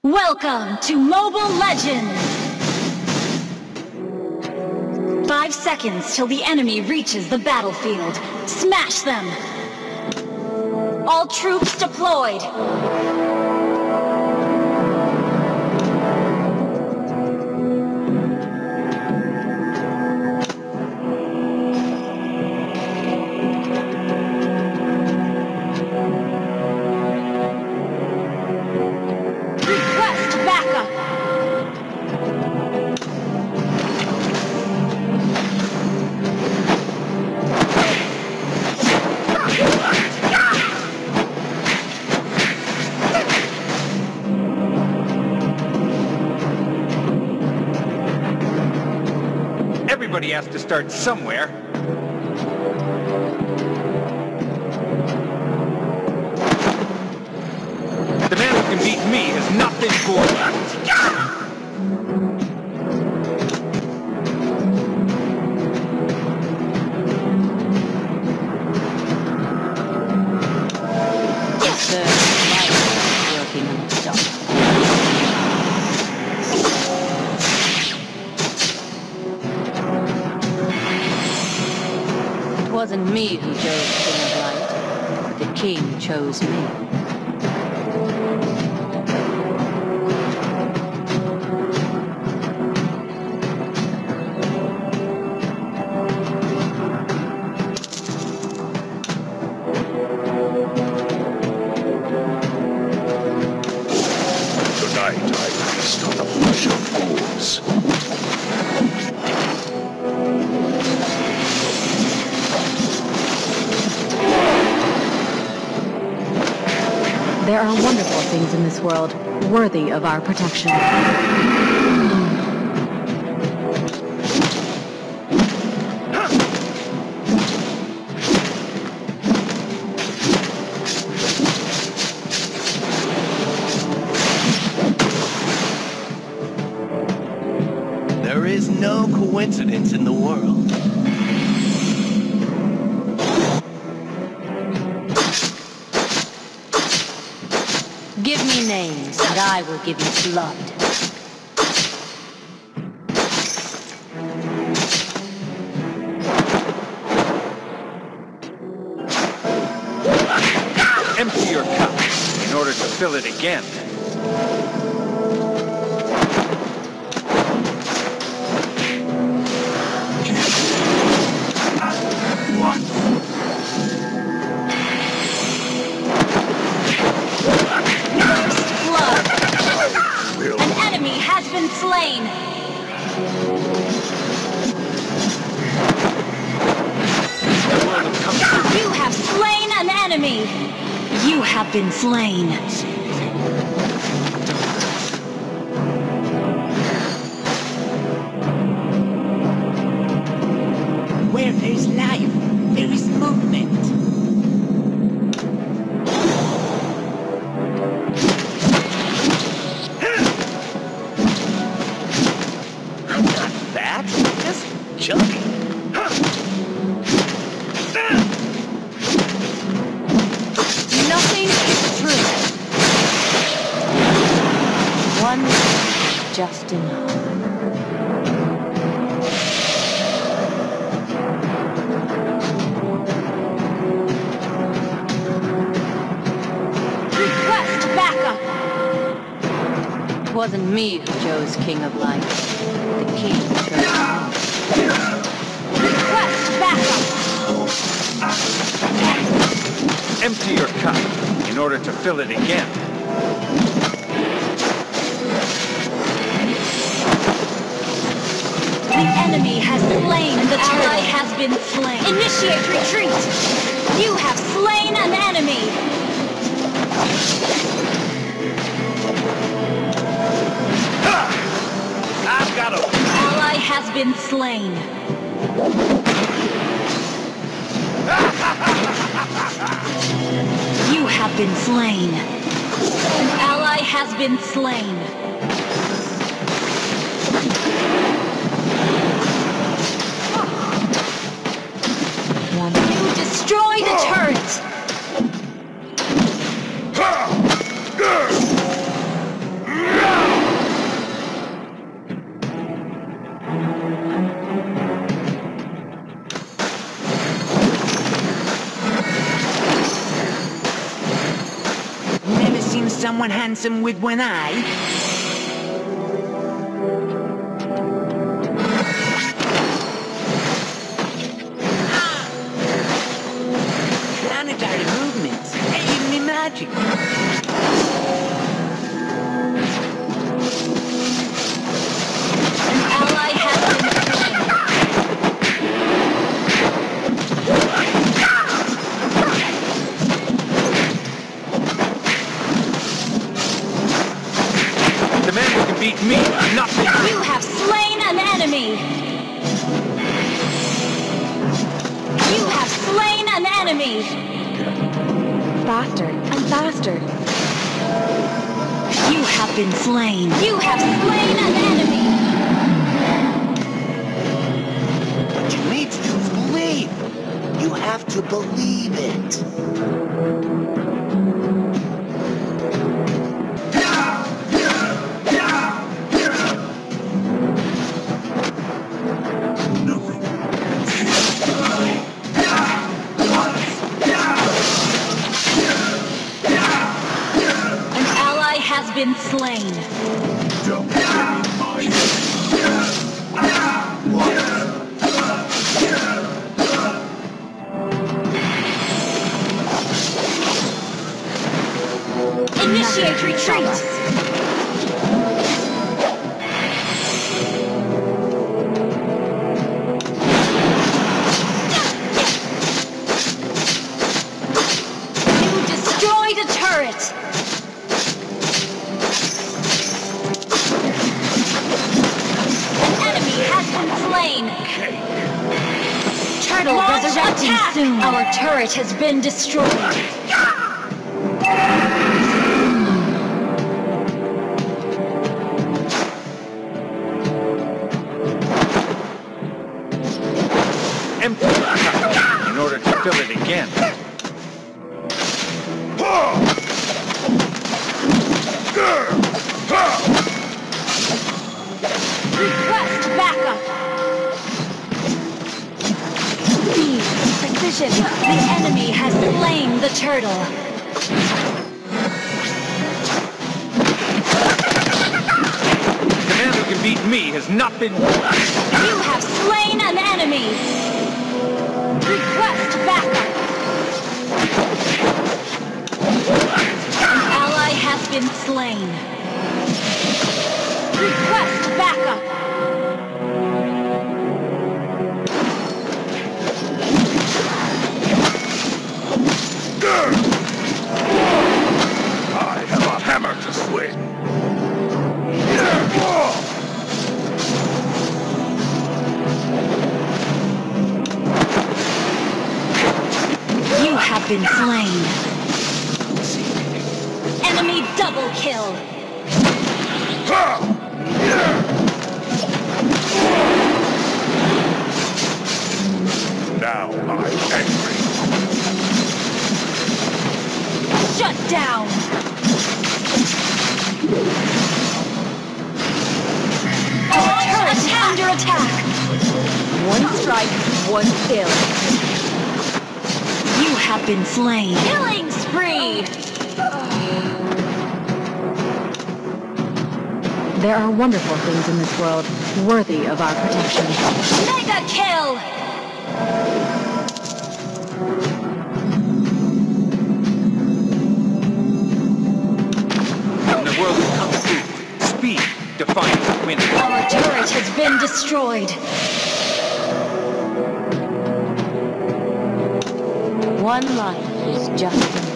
Welcome to Mobile Legends! 5 seconds till the enemy reaches the battlefield. Smash them! All troops deployed! Everybody has to start somewhere. The man who can beat me has not been born. It wasn't me who chose King of Light. The king chose me. Tonight I feast on the flesh of fools. There are wonderful things in this world, worthy of our protection. There is no coincidence in the world. Give me names, and I will give you blood. Empty your cup in order to fill it again. Slain! You have slain an enemy! You have been slain! Where there is life, there is movement. Chunky. Nothing is true. One is just enough. Request backup! It wasn't me who chose King of Light. The king chose me. Request backup! Empty your cup in order to fill it again. The enemy has slain the ally has been slain. Initiate retreat! You have slain an enemy! I've got him! Ally has been slain. You have been slain. An ally has been slain. You destroy the turret! one handsome with one eye? Planetary movements, aiding me magic. An ally has been slain. The man who can beat me, nothing. You have slain an enemy. You have slain an enemy. Faster and faster. You have been slain. You have slain an enemy. What you need to do is believe. You have to believe it. An ally has been slain. Don't worry, Initiate retreat. You destroyed a turret. An enemy has been slain. Turtle resurrecting soon. Our turret has been destroyed. Empty your cup in order to fill it again. Request backup. Speed, precision. The enemy has slain the turtle. The man who can beat me has not been... You have slain an enemy. Request backup. An ally has been slain. Request backup. I have a hammer to swing. You have been slain. Enemy double kill. Now I'm angry. Shut down. Our turret is under attack. One strike, one kill. You have been slain. Killing spree. There are wonderful things in this world worthy of our protection. Mega kill. In the world of Kung Fu, speed defines winning. Our turret has been destroyed. One life is just enough.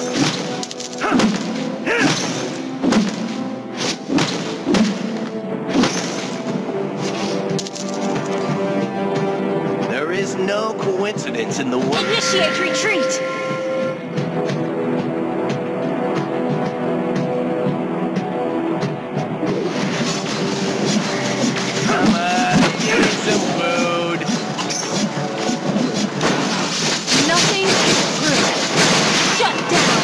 There is no coincidence in the world. Initiate retreat. Come on, give me some food. Nothing is through. Shut down.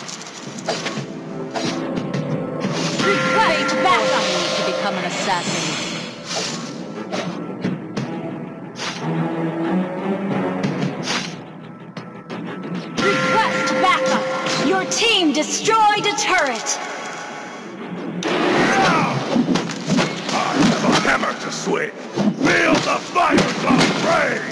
Request backup. To become an assassin. Request backup. Your team destroyed a turret. Train!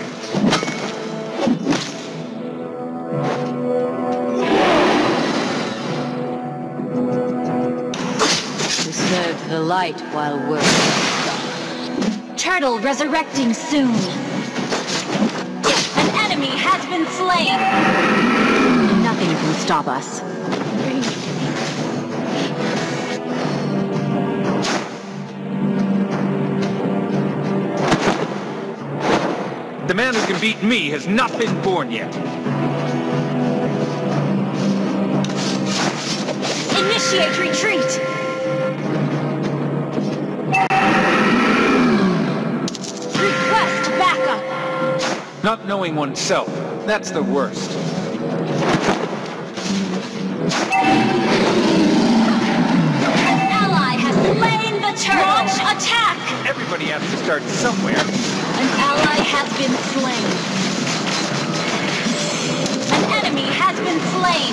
To serve the light while working. Turtle resurrecting soon. An enemy has been slain. Nothing can stop us. The man who can beat me has not been born yet. Initiate retreat. Request backup. Not knowing oneself, that's the worst. An ally has slain the turtle. Launch attack. Everybody has to start somewhere. An ally has been slain. An enemy has been slain.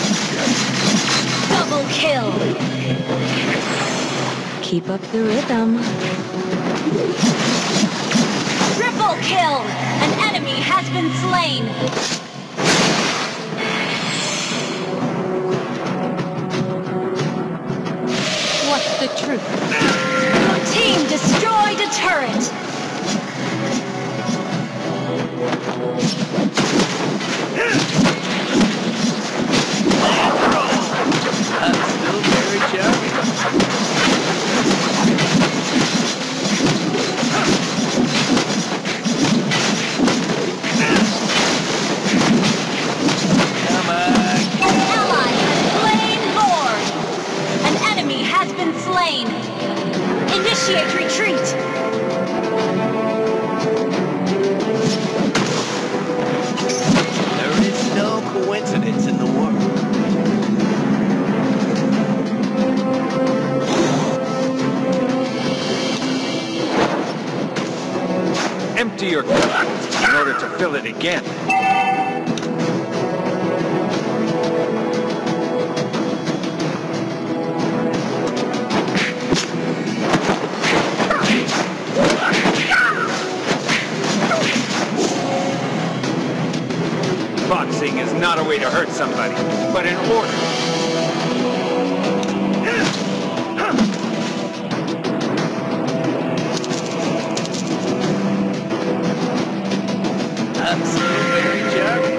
Double kill. Keep up the rhythm. Triple kill. An enemy has been slain. What's the truth? Your team destroyed a turret. I'm still very charming. Come on. An ally has slain Lord. An enemy has been slain. Initiate retreat. There is no coincidence in the world. Empty your cup in order to fill it again. Boxing is not a way to hurt somebody, but in order. I'm still very charming.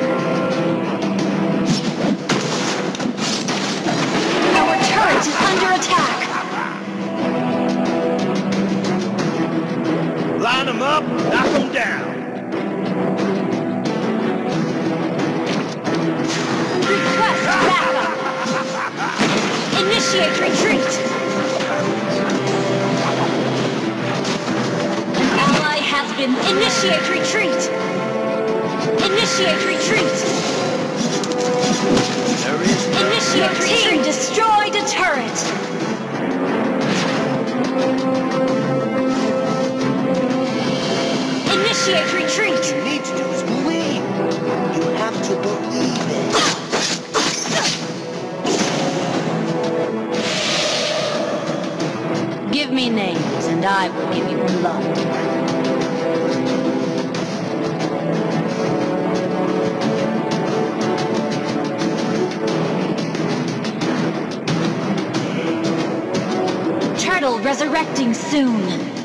Our turret is under attack. Line them up, knock them down. Request backup. Initiate retreat. An ally has been. Initiate retreat. Initiate retreat. There is no Initiate retreat. Team destroyed a turret. Initiate retreat. you need to do is believe. You have to believe it. Give me names, and I will give you blood. Turtle resurrecting soon.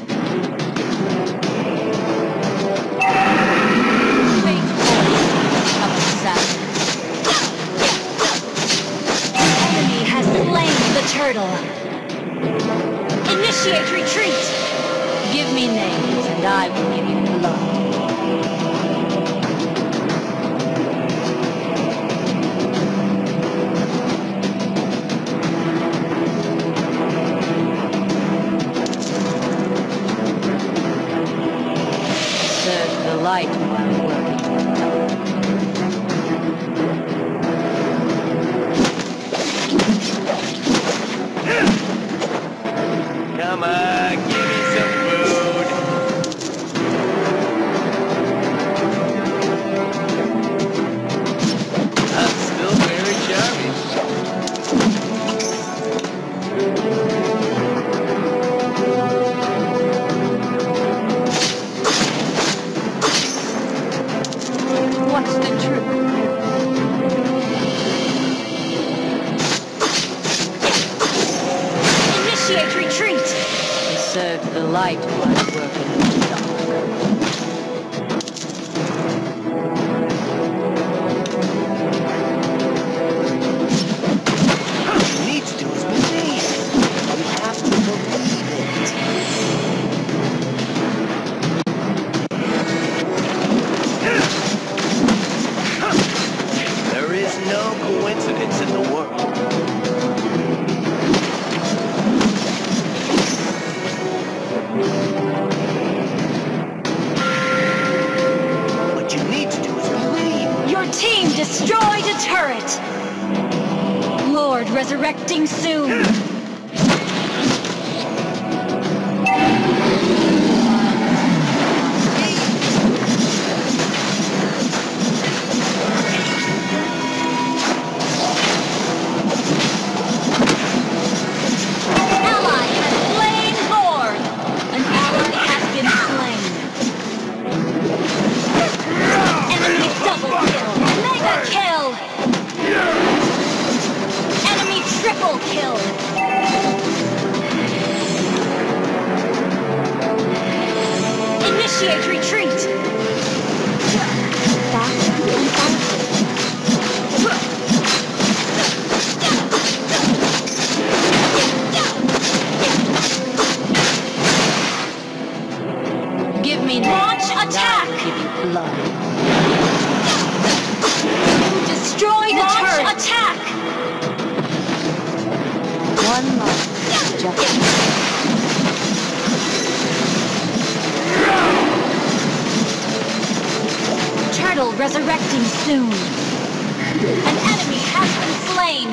Fate falls of assassin. Enemy has slain the turtle. Initiate retreat. Give me names, and I will give you blood. Serve the light while working. Come on, give me some food. I'm still very charming. Initiate retreat! They served the light while working in the dark. All you need to do is believe. You have to believe it. There is no coincidence in the world. What you need to do is believe. Your team destroyed a turret! Lord resurrecting soon! Ally has slain Lord! An ally has been slain. Enemy double kill! Mega kill! Enemy triple kill! Initiate retreat! Give me Launch names, and attack! I will give you blood. Destroy the turret! Attack! One life is justice. Turtle resurrecting soon. An enemy has been slain.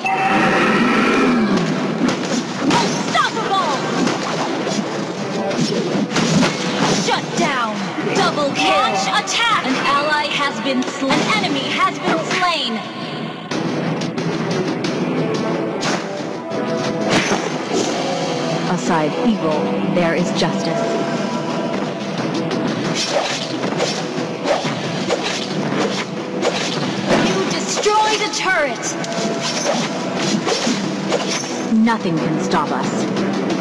Unstoppable! Shut down. Double kill. Launch attack. An ally has been slain. An enemy has been slain. Aside evil, there is justice. You destroy the turret. Nothing can stop us.